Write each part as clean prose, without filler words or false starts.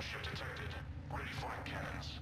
Ship detected. Ready flight cannons.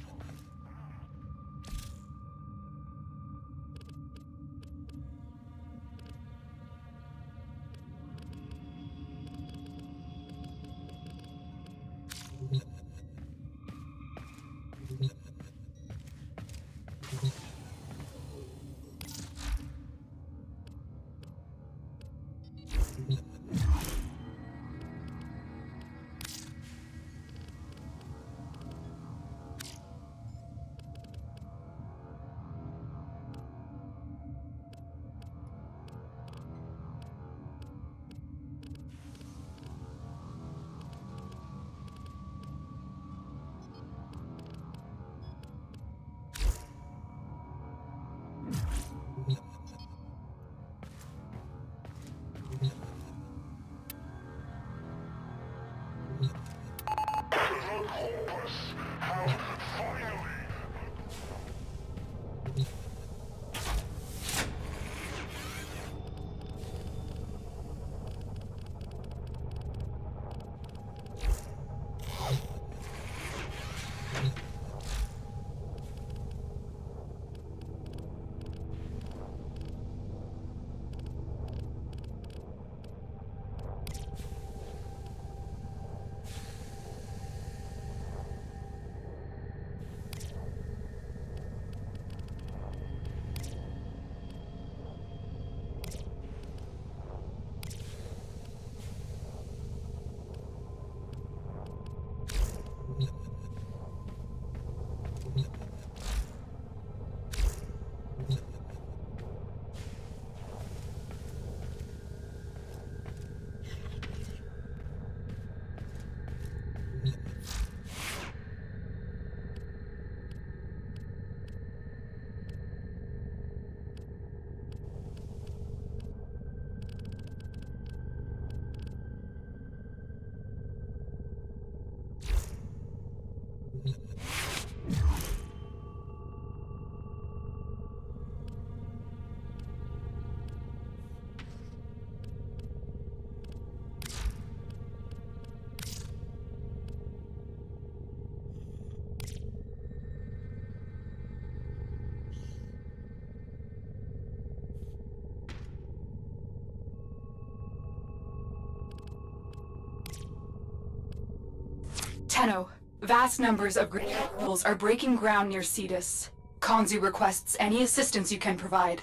Tenno, vast numbers of Great rebels are breaking ground near Cetus. Kanzu requests any assistance you can provide.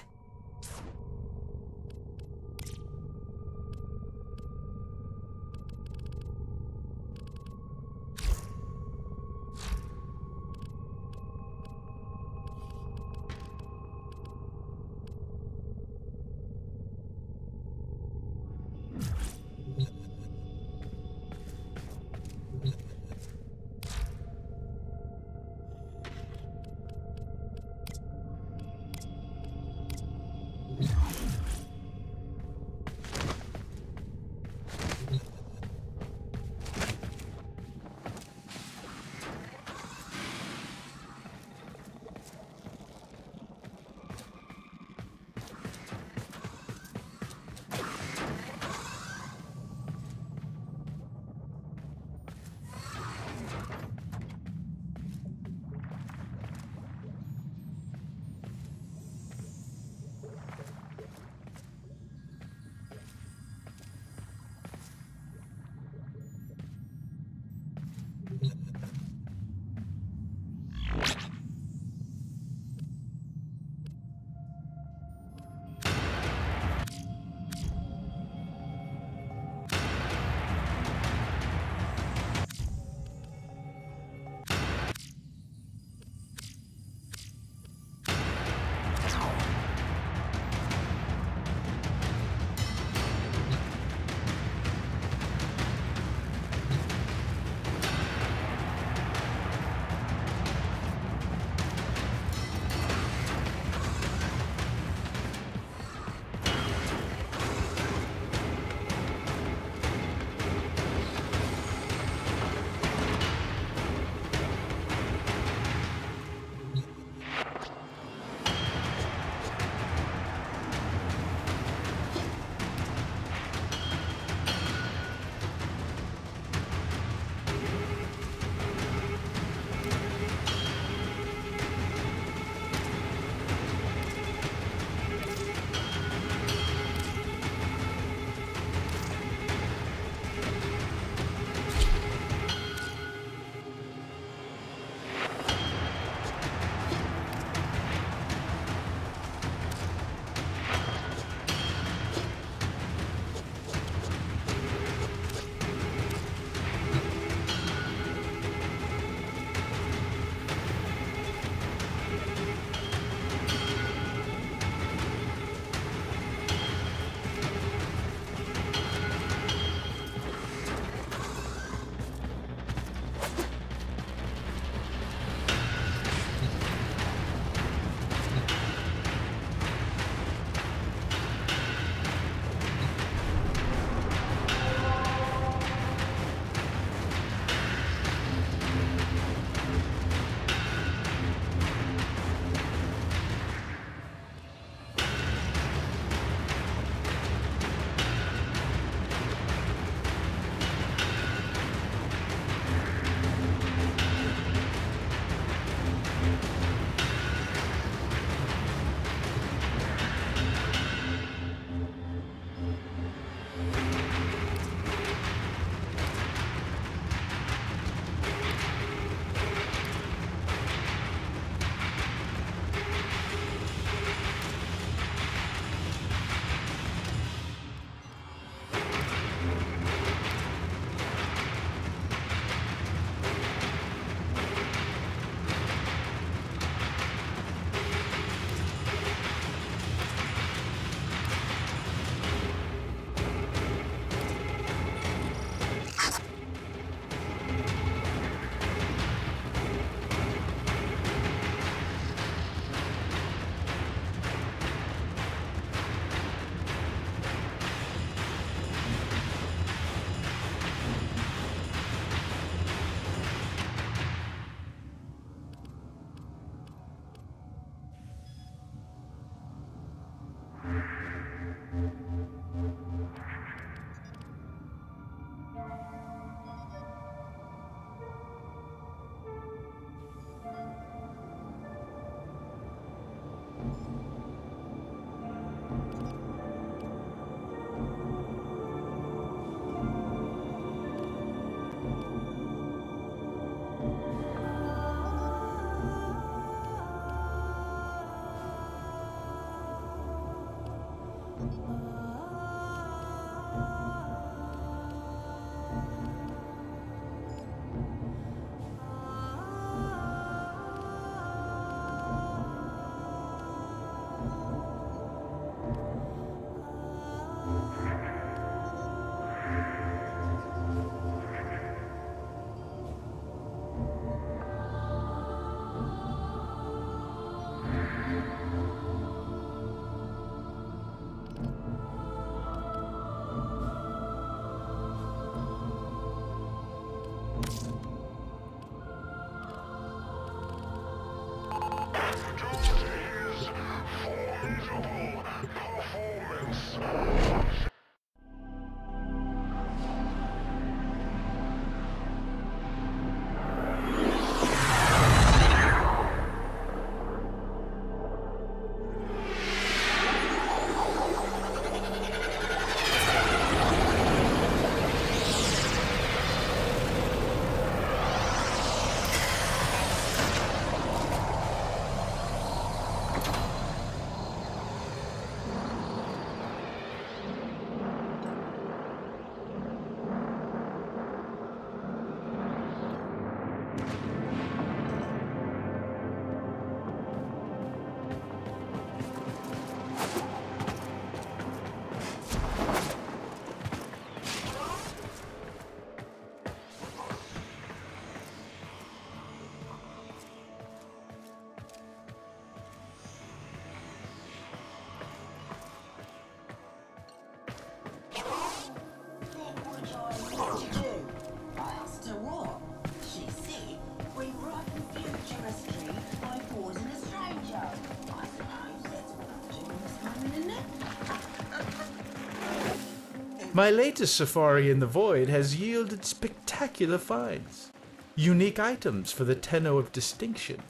My latest safari in the void has yielded spectacular finds. Unique items for the Tenno of Distinction.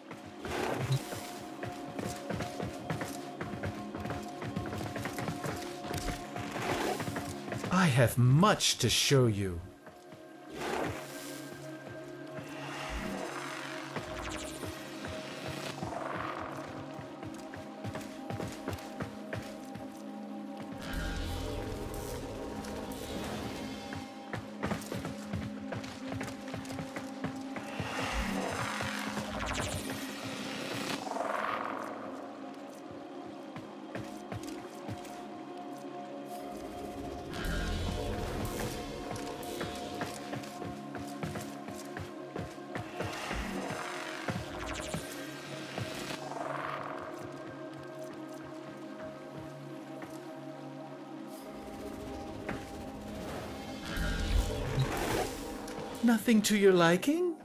I have much to show you. Nothing to your liking?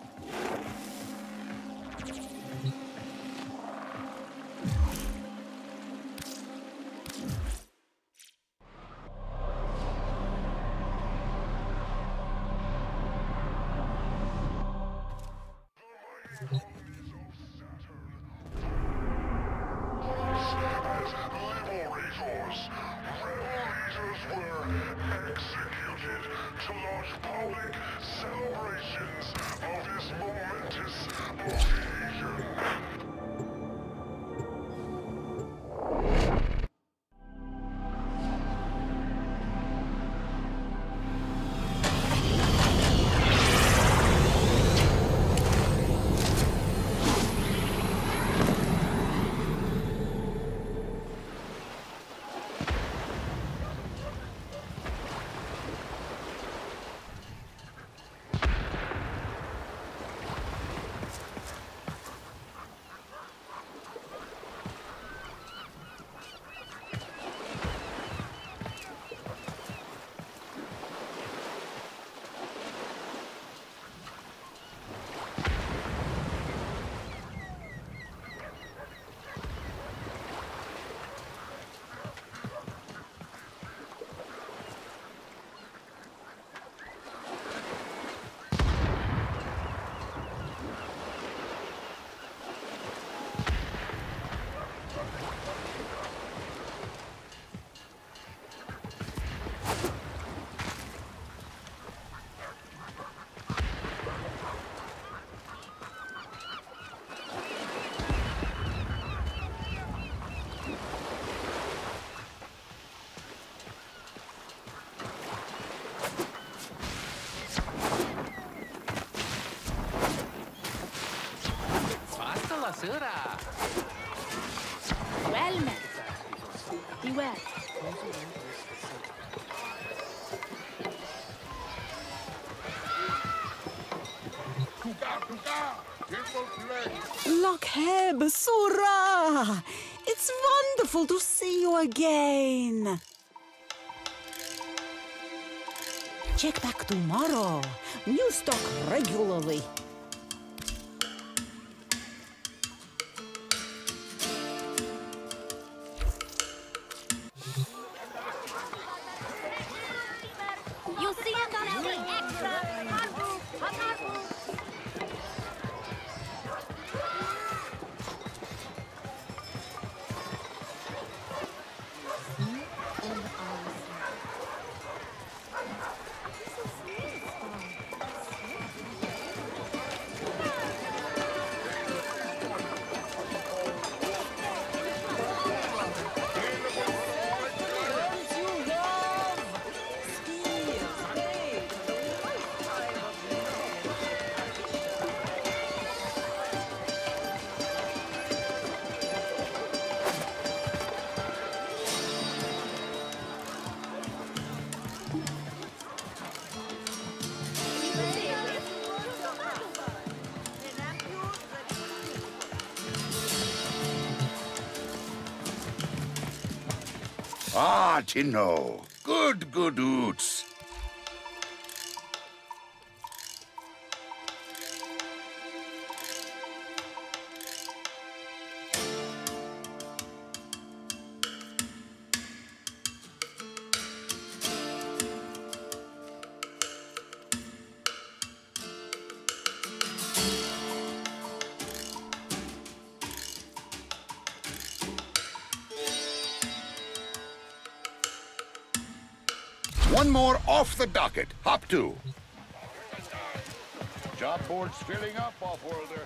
Well met. Be well. Locheb, Sura! It's wonderful to see you again. Check back tomorrow. New stock regularly. You see it on the extra. Ah, Tenno. Good oots. One more off the docket. Hop 2. Job board's filling up, Offworlder.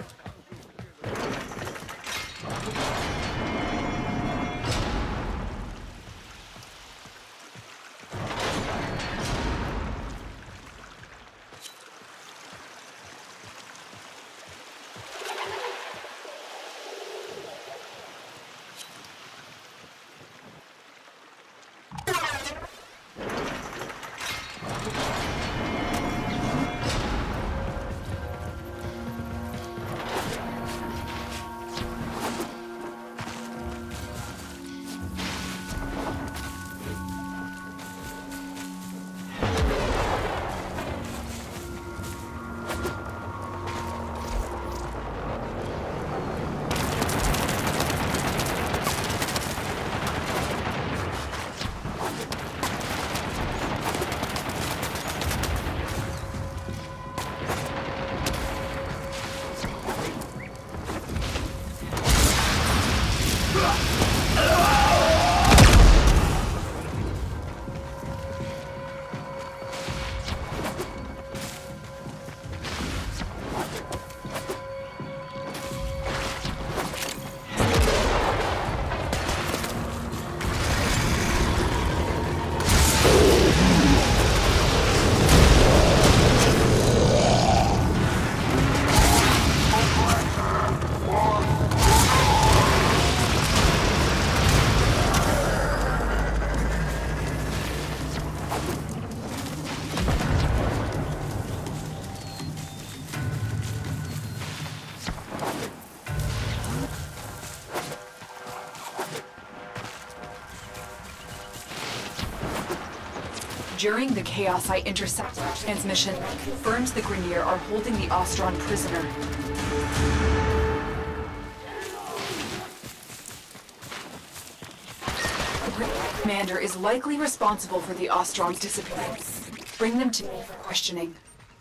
During the Chaos Eye interceptor transmission, confirms the Grineer are holding the Ostron prisoner. The Grineer commander is likely responsible for the Ostron's disappearance. Bring them to me for questioning.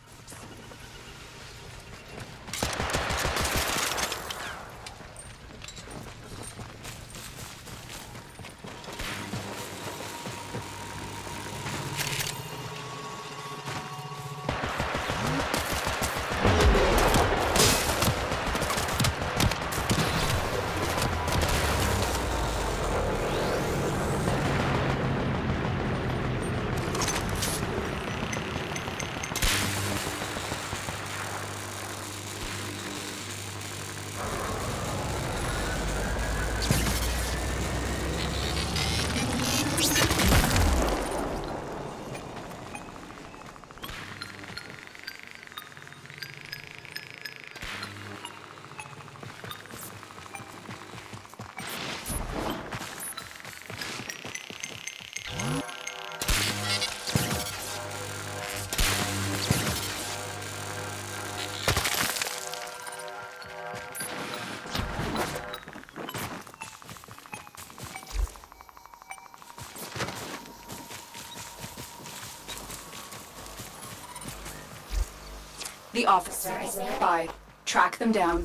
The officer is nearby. Track them down.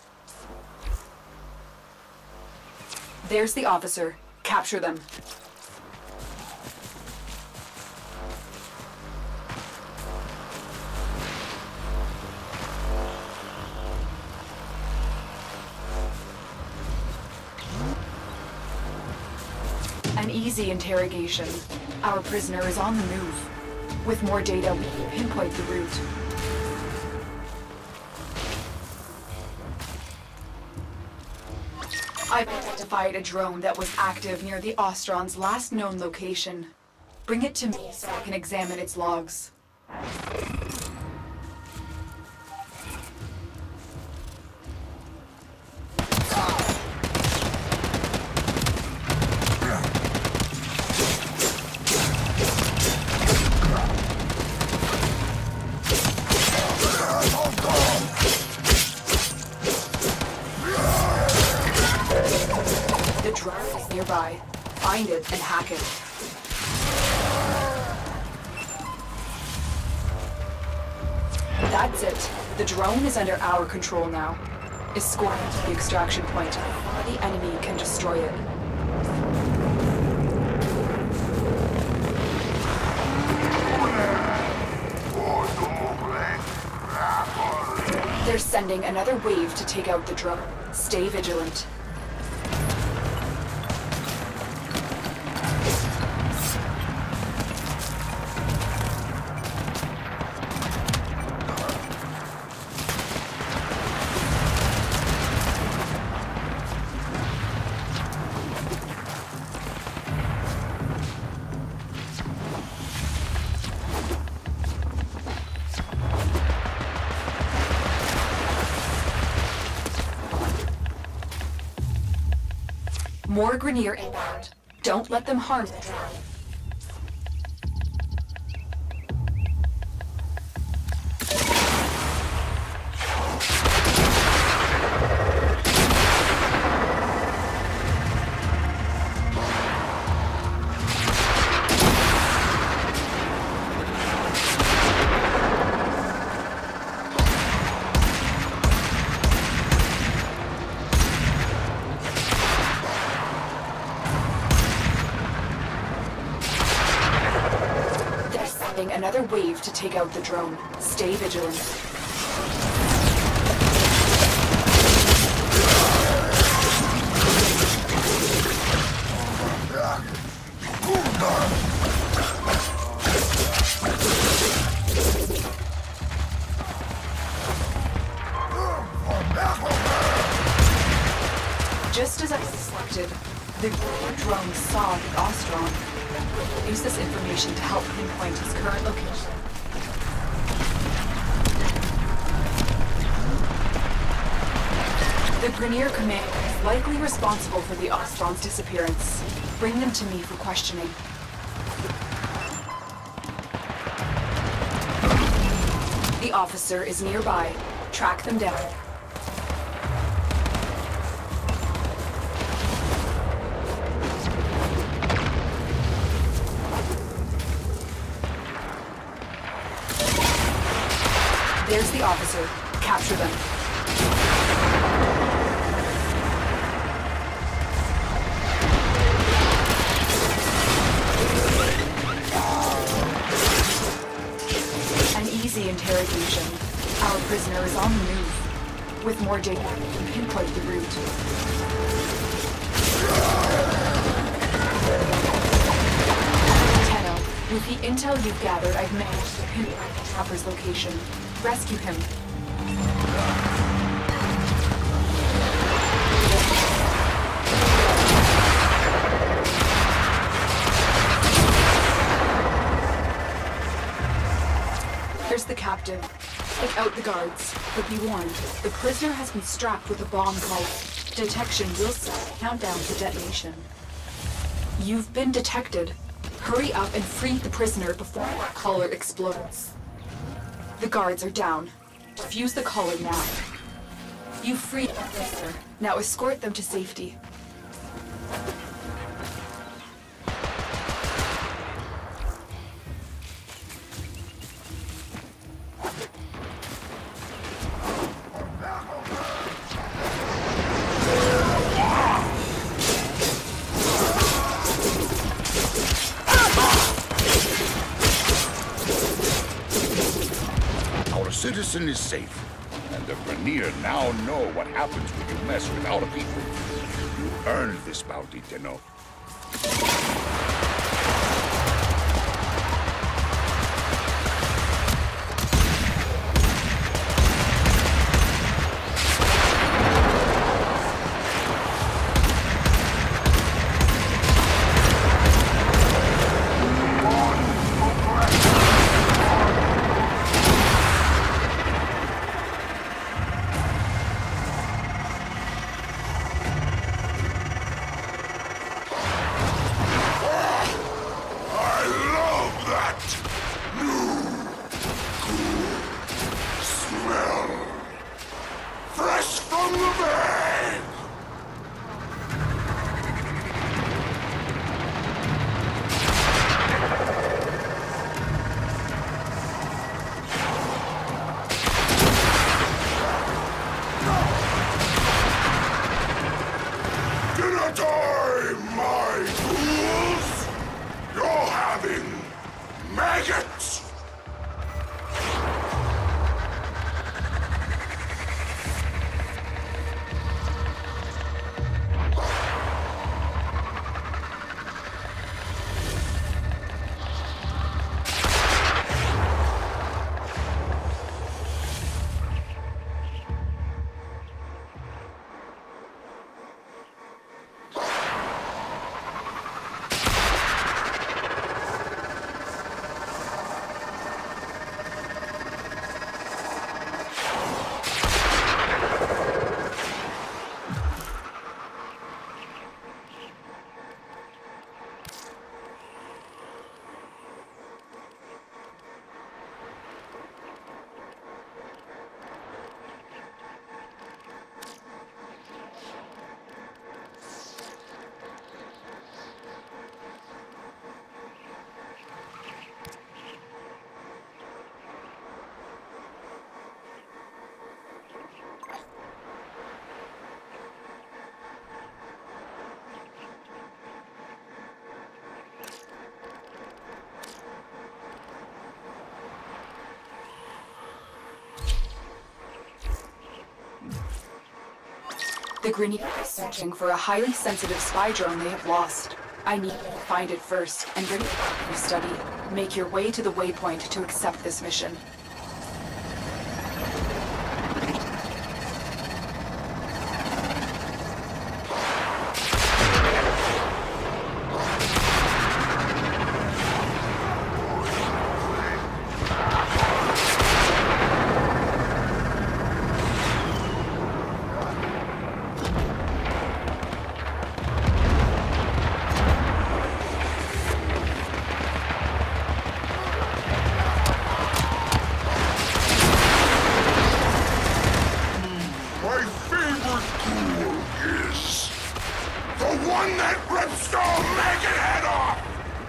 There's the officer. Capture them. An easy interrogation. Our prisoner is on the move. With more data, we can pinpoint the route. I've identified a drone that was active near the Ostron's last known location. Bring it to me so I can examine its logs. Nearby. Find it and hack it. That's it. The drone is under our control now. Escort it to the extraction point. The enemy can destroy it. sending another wave to take out the drone. Stay vigilant. More Grineer inbound. Don't let them harm the drone. Another wave to take out the drone. Stay vigilant. Just as I suspected, the drone saw the Ostron. Use this information to help pinpoint his current location. The Grineer commander is likely responsible for the Ostron's disappearance. Bring them to me for questioning. The officer is nearby. Track them down. There's the officer. Capture them. An easy interrogation. Our prisoner is on the move. With more data, we can pinpoint the route. Tenno, with the intel you've gathered, I've managed to pinpoint the trapper's location. Rescue him. There's the captain. Take out the guards. But be warned, the prisoner has been strapped with a bomb collar. Detection will set a countdown to detonation. You've been detected. Hurry up and free the prisoner before the collar explodes. The guards are down. Defuse the collar now. You freed the prisoner. Now escort them to safety. Citizen is safe, and the Grineer now know what happens when you mess with our people. You earned this bounty, Tenno. The Grineer is searching for a highly sensitive spy drone they have lost. I need to find it first and bring it back to study. Make your way to the waypoint to accept this mission. My favorite tool is the one that rips the Omega head off!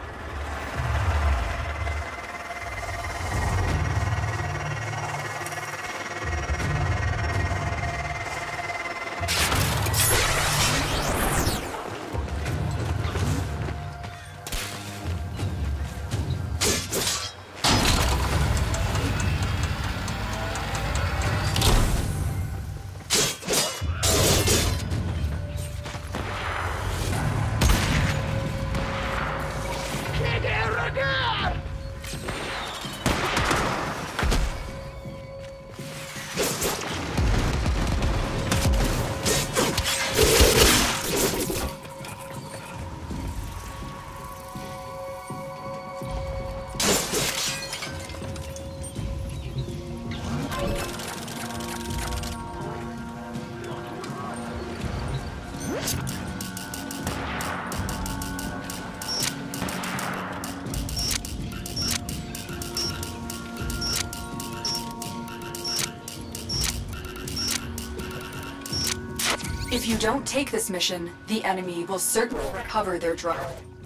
If you don't take this mission, the enemy will certainly recover their drone.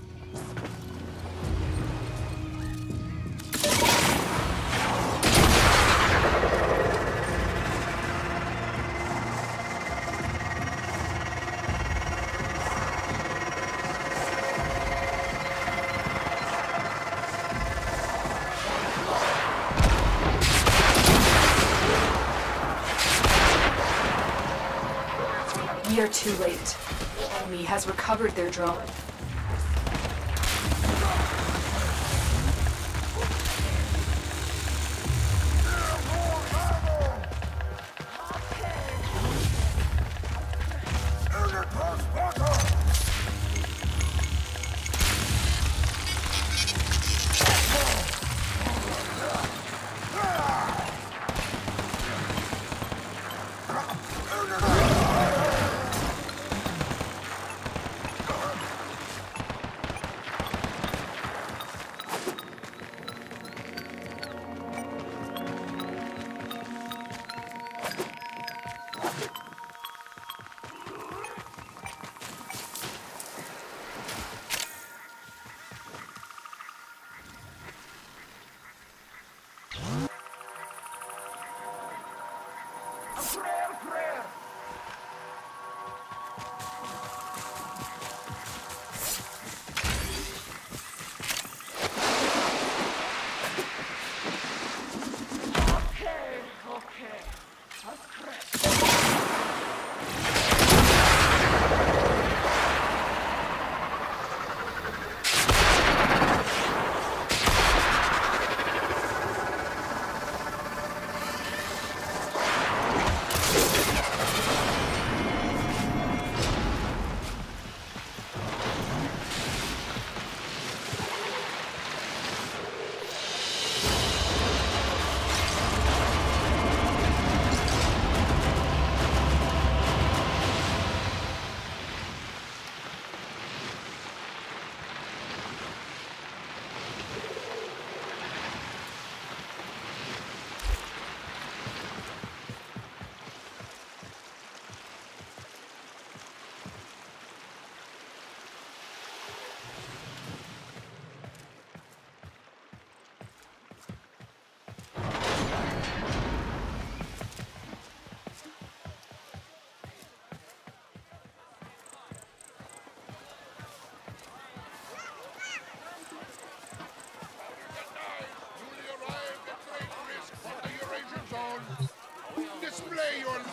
We are too late. The enemy has recovered their drone.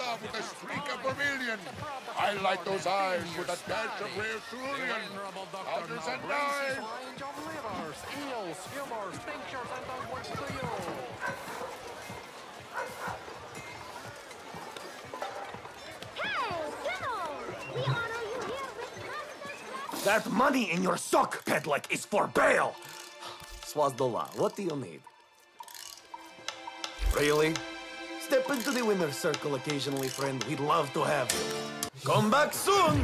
love with a streak of vermilion. Highlight those eyes with a dash of rare cerulean. Powders and dyes. That money in your sock, Pedlik, is for bail! Swazdullah, what do you need? Really? Step into the winner's circle occasionally, friend. We'd love to have you. Come back soon!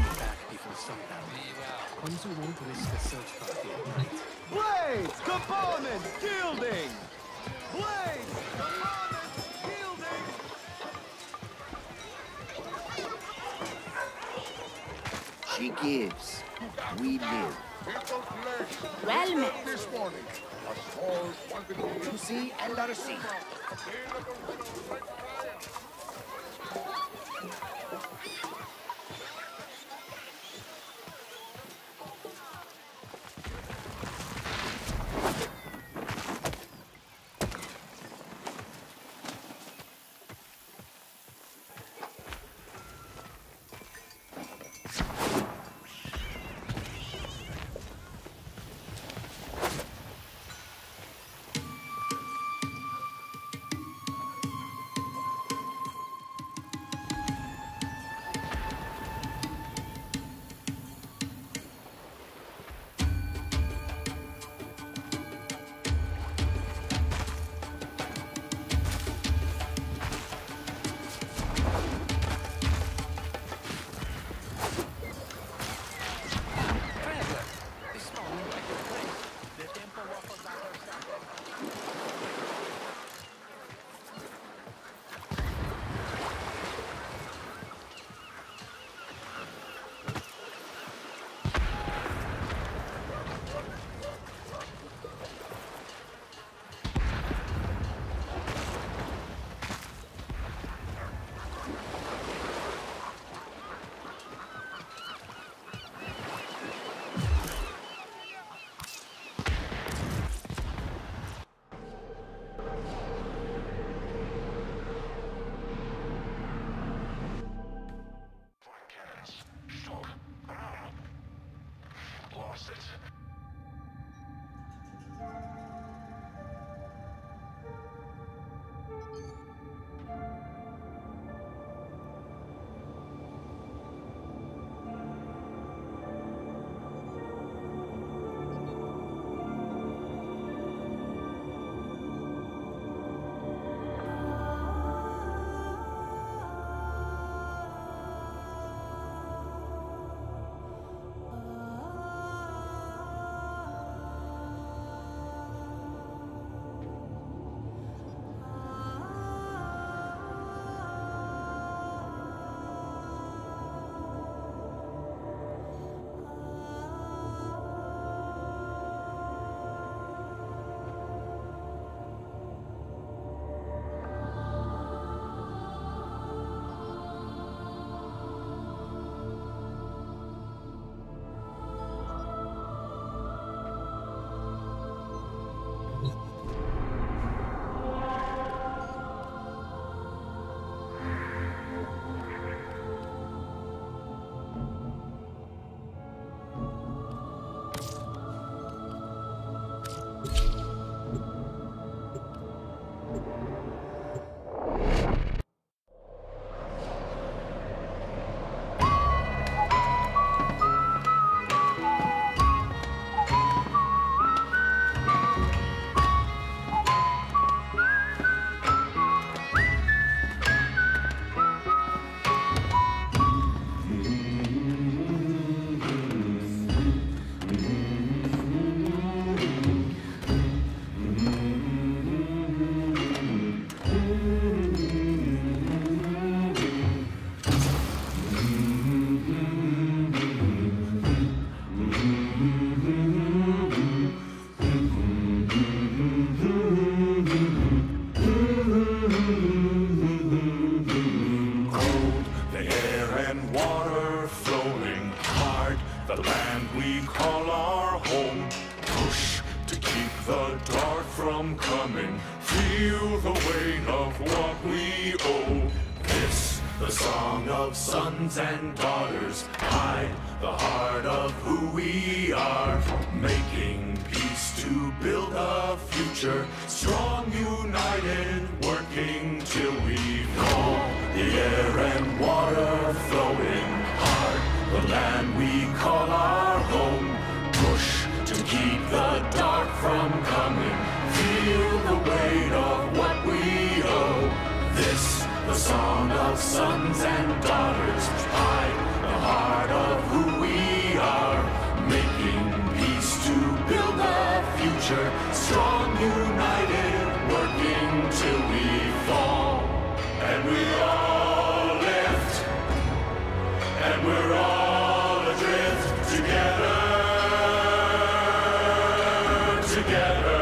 Blades! Components! Gilding! Blades! Components! Gilding! She gives. We live. Well met. This morning, a small quantity To see and a receipt. coming. Feel the weight of what we owe. This, the song of sons and daughters, hide the heart of who we are, making peace to build a future, strong, united, working till we fall. The air and water flowing hard, the land we call our home, push to keep the dark from coming, feel the weight of what we owe. This, the song of sons and daughters, hide the heart of who we are, making peace to build a future, strong, united, working till we fall. And we all lift, and we're all adrift together, together.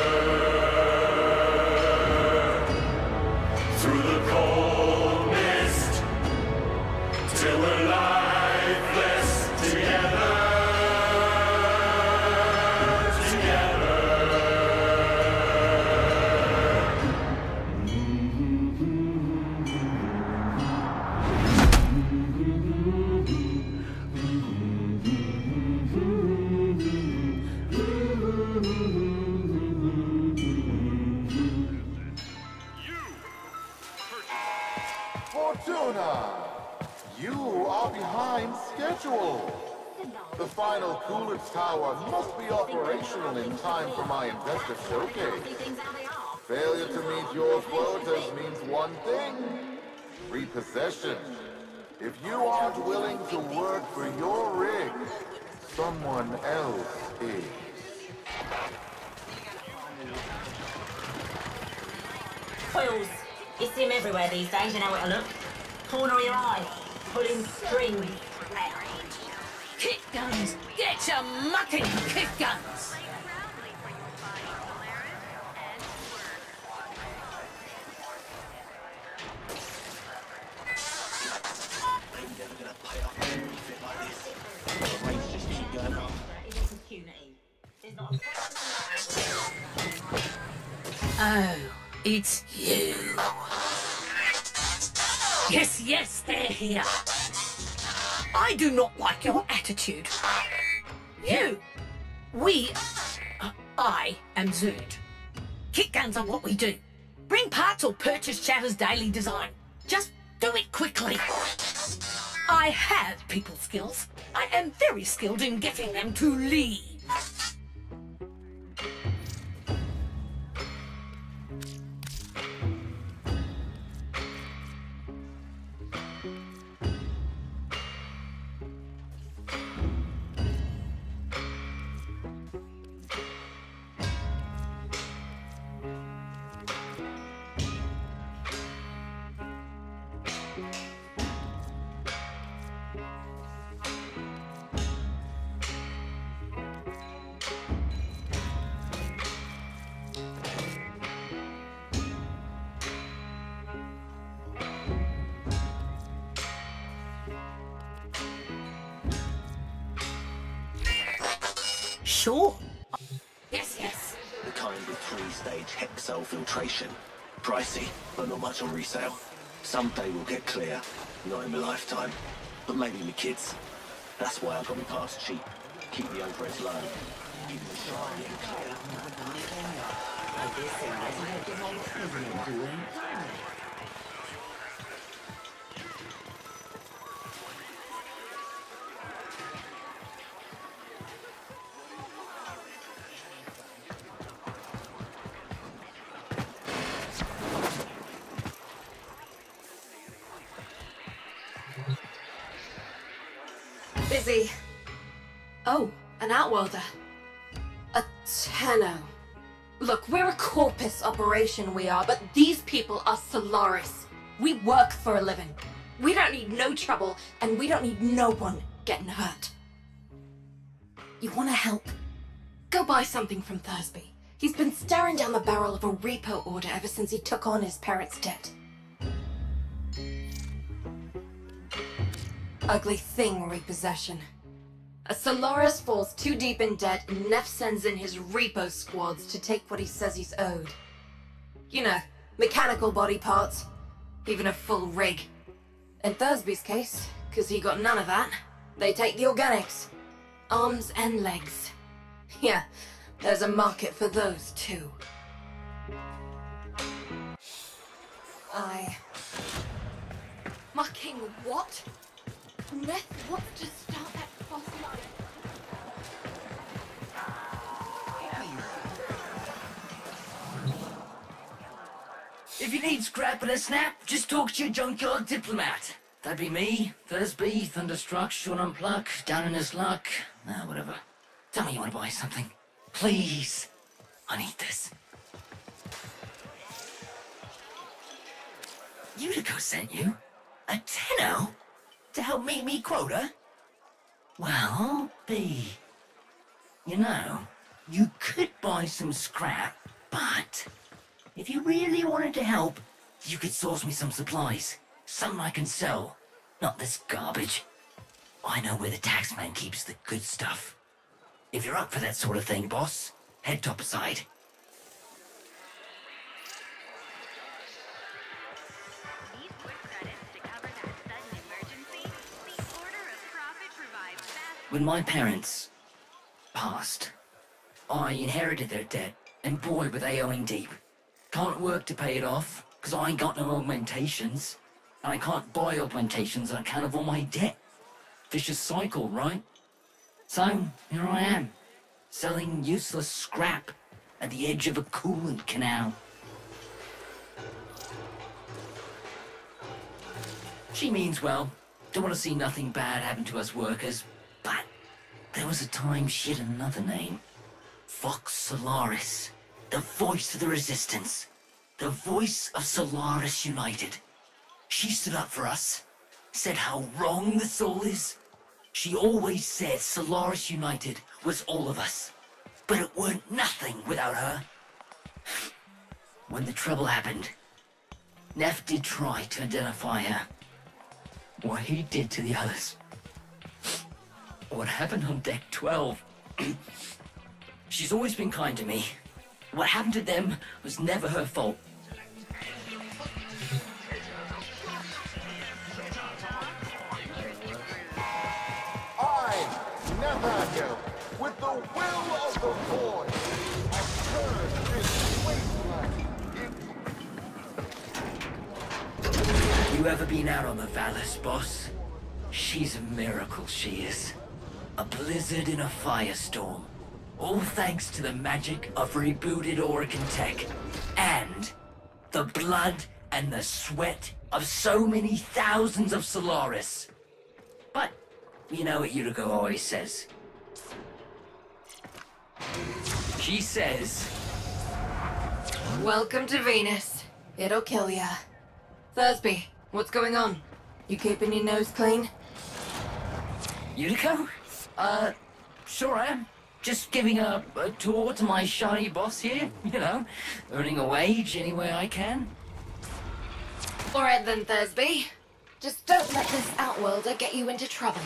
Through the cold mist, till we're lifeless together, together. Fortuna! You are behind schedule. The final Coolidge Tower must be operational in time for my investor showcase. Failure to meet your quotas means one thing: repossession. If you aren't willing to work for your rig, someone else is. Coils. You see them everywhere these days, you know where to look. Corner of your eye, pulling strings. Kick guns! Get your mucking kick guns! Oh, it's you. Yes, yes, they're here. I do not like your attitude. You, I am Zerd. Kick guns are what we do. Bring parts or purchase Chatter's daily design. Just do it quickly. I have people skills. I am very skilled in getting them to leave. Sure. Yes, yes. The kind with 3-stage hexel filtration. Pricey, but not much on resale. Someday we'll get clear. Not in my lifetime, but maybe my kids. That's why I've got my parts cheap. Keep the overheads low. Keep them shiny and clear. Busy. Oh, an Outworlder. A Tenno. Look, we're a Corpus operation, we are, but these people are Solaris. We work for a living. We don't need no trouble, and we don't need no one getting hurt. You wanna help? Go buy something from Thursby. He's been staring down the barrel of a repo order ever since he took on his parents' debt. Ugly thing, repossession. A Solaris falls too deep in debt, and Neff sends in his repo squads to take what he says he's owed. You know, mechanical body parts, even a full rig. In Thursby's case, because he got none of that, they take the organics. Arms and legs. Yeah, there's a market for those too. Mucking what? Neth wants to start that fossilized... If you need scrap and a snap, just talk to your junkyard diplomat. That'd be me, Thursby, Thunderstruck, Sean Unpluck, down in his luck, whatever. Tell me you want to buy something. Please. I need this. Utico sent you? A tenno? To help meet me quota? Well, B. You know, you could buy some scrap, but if you really wanted to help, you could source me some supplies. Something I can sell. Not this garbage. I know where the taxman keeps the good stuff. If you're up for that sort of thing, boss, head topside. When my parents passed, I inherited their debt, and boy, were they owing deep. Can't work to pay it off, because I ain't got no augmentations. And I can't buy augmentations on account of all my debt. Vicious cycle, right? So, here I am, selling useless scrap at the edge of a coolant canal. She means well. Don't want to see nothing bad happen to us workers. But there was a time she had another name. Vox Solaris. The voice of the resistance. The voice of Solaris United. She stood up for us. Said how wrong this all is. She always said Solaris United was all of us. But it weren't nothing without her. When the trouble happened, Neff did try to identify her. What he did to the others. What happened on Deck 12. She's always been kind to me. What happened to them was never her fault. I, Nathaniel, with the will of the void, have turned this wasteland You ever been out on the Valis, boss? She's a miracle, she is. A blizzard in a firestorm. All thanks to the magic of rebooted Oregon tech. And the blood and the sweat of so many thousands of Solaris. But you know what Utico always says. She says, Welcome to Venus. It'll kill ya. Thursby, what's going on? You keeping your nose clean? Utico? Sure am. Just giving a tour to my shiny boss here, you know, earning a wage any way I can. Alright then, Thursby. Just don't let this Outworlder get you into trouble.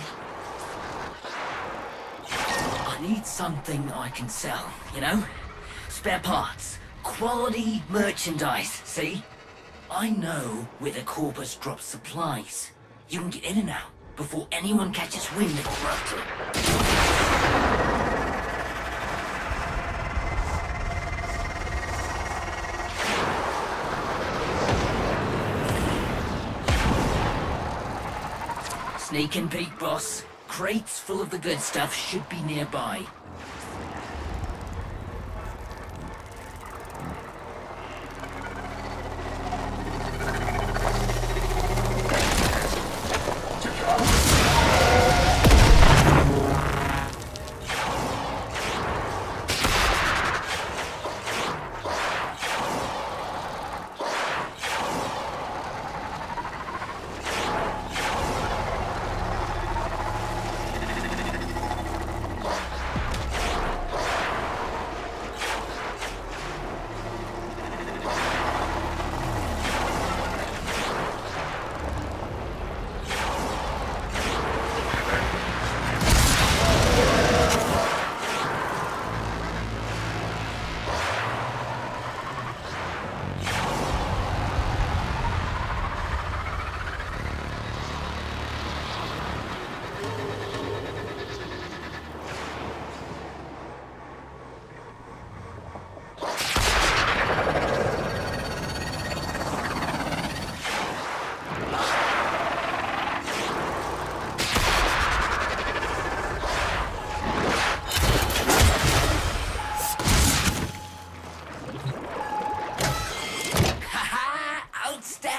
I need something I can sell, you know? Spare parts, quality merchandise, see? I know where the Corpus drops supplies. You can get in and out before anyone catches wind of a rupture. Sneak and peek, boss. Crates full of the good stuff should be nearby.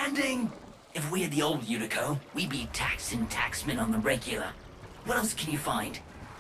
Landing! If we had the old Unico, we'd be taxing taxmen on the regular. What else can you find?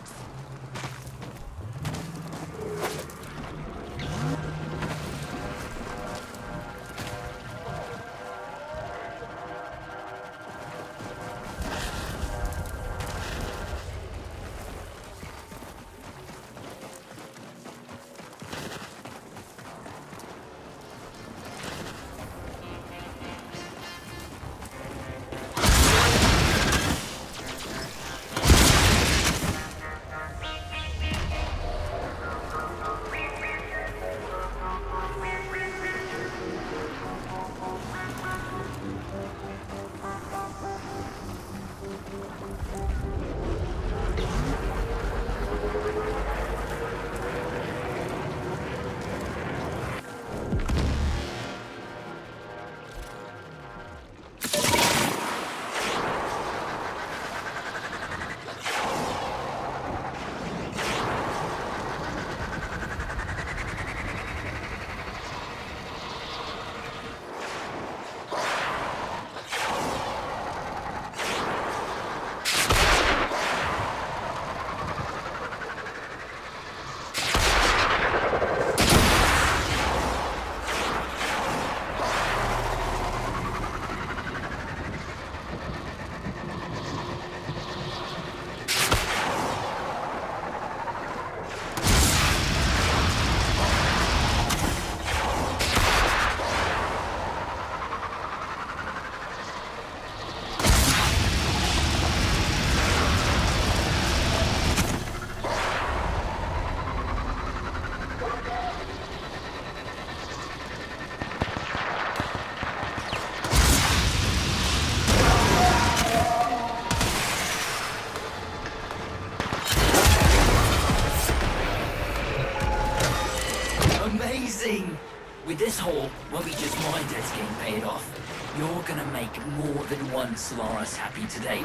With this haul, won't be just my debts getting paid off. You're gonna make more than one Solaris happy today,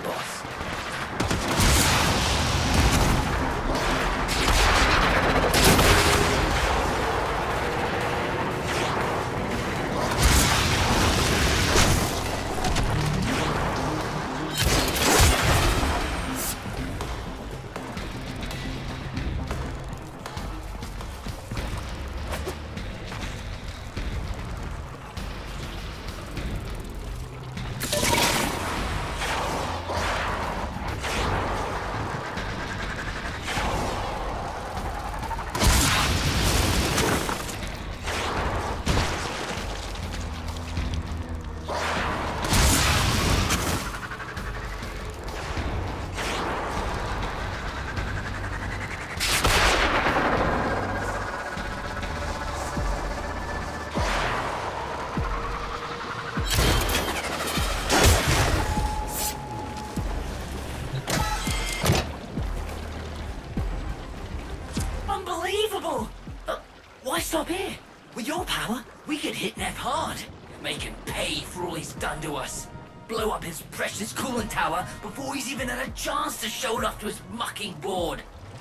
boss. Unbelievable! Why stop here? With your power, we could hit Neff hard. Make him pay for all he's done to us. Blow up his precious coolant tower before he's even had a chance to show it off to his mucking board.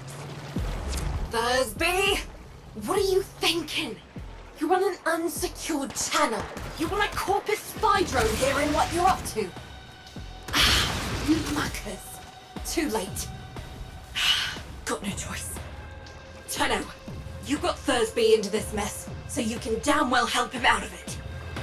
Thursby! What are you thinking? You're on an unsecured channel. You want a Corpus spy drone hearing what you're up to. You muckers. Too late. Got no choice. Tenno, you got Thursby into this mess, so you can damn well help him out of it.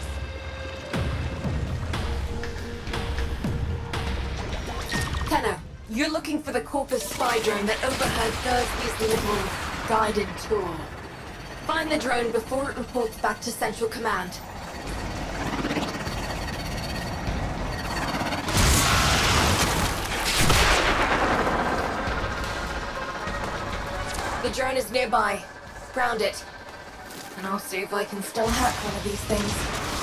Tenno, you're looking for the Corpus spy drone that overheard Thursby's little guided tour. Find the drone before it reports back to Central Command. The drone is nearby. Ground it. And I'll see if I can still hack one of these things.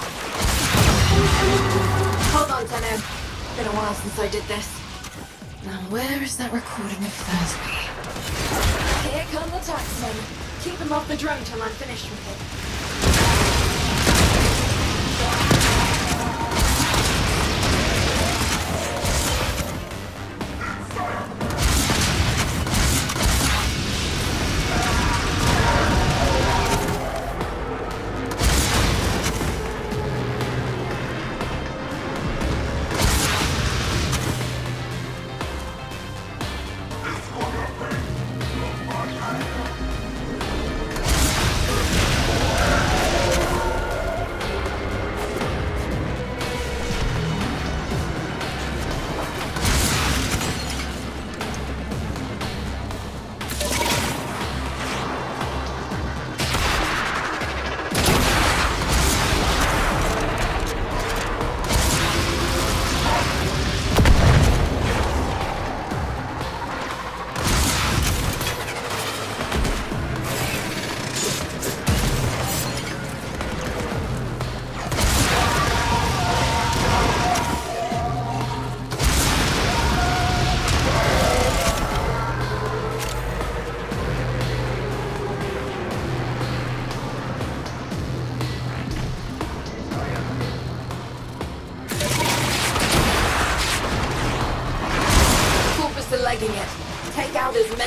Hold on, Tenno. Been a while since I did this. Now where is that recording of Thursby? Here come the taxmen. Keep him off the drone till I'm finished with it.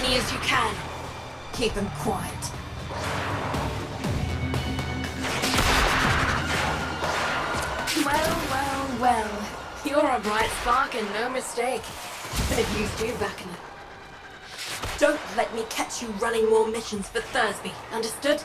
many as you can. Keep them quiet. Well. You're a bright spark and no mistake. They've used you, Vecna. Don't let me catch you running more missions for Thursby, understood?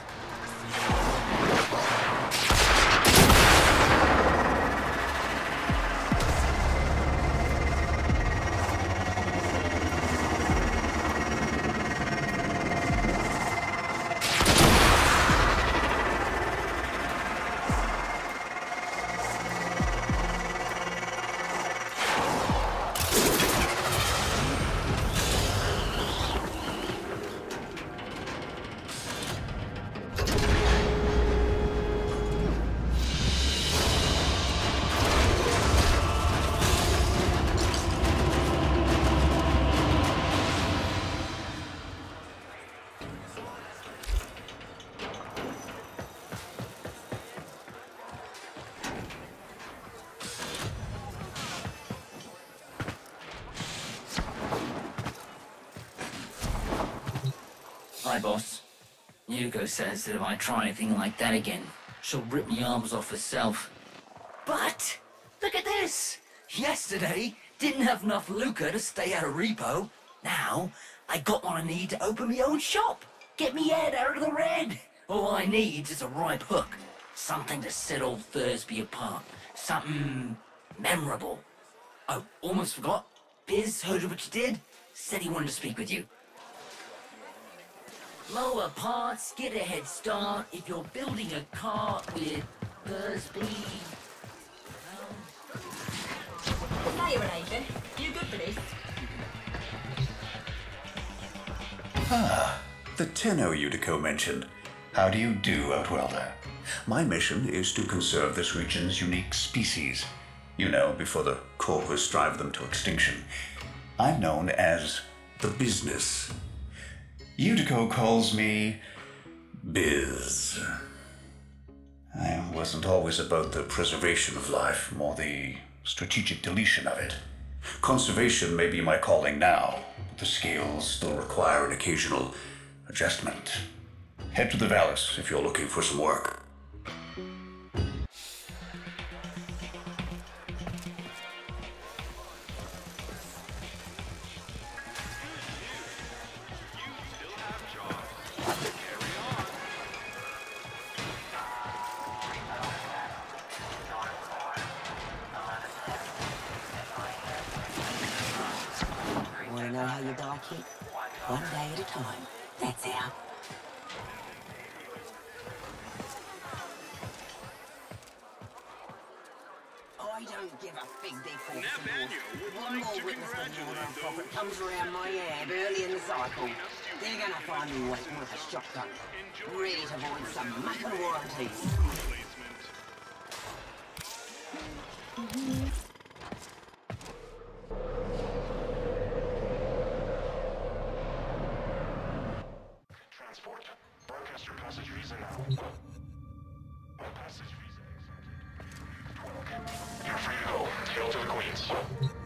Hi, boss. Yuko says that if I try anything like that again, she'll rip me arms off herself. But, look at this! Yesterday, didn't have enough lucre to stay out of repo. Now, I got what I need to open my own shop. Get me head out of the red. All I need is a ripe hook. Something to set old Thursby apart. Something memorable. Oh, almost forgot. Biz heard of what you did. Said he wanted to speak with you. Lower parts, get a head start if you're building a car with Thursby. Now you're an agent. You good for this? Ah, the Tenno Yudico mentioned. How do you do, Outwelder? My mission is to conserve this region's unique species. You know, before the Corvus drive them to extinction. I'm known as the Business. Yudico calls me Biz. I wasn't always about the preservation of life, more the strategic deletion of it. Conservation may be my calling now, but the scales still require an occasional adjustment. Head to the Valis if you're looking for some work. Want to know how you die, kid? One day at a time. That's how. I don't give a fig they One more witness to murder and profit comes around my head early in the cycle. They're gonna find me waiting with a shotgun, ready to void some muck and warranties. Transport. Broadcast your passage visa now. All passage visa accepted. You're free to go. Hail to the Queens.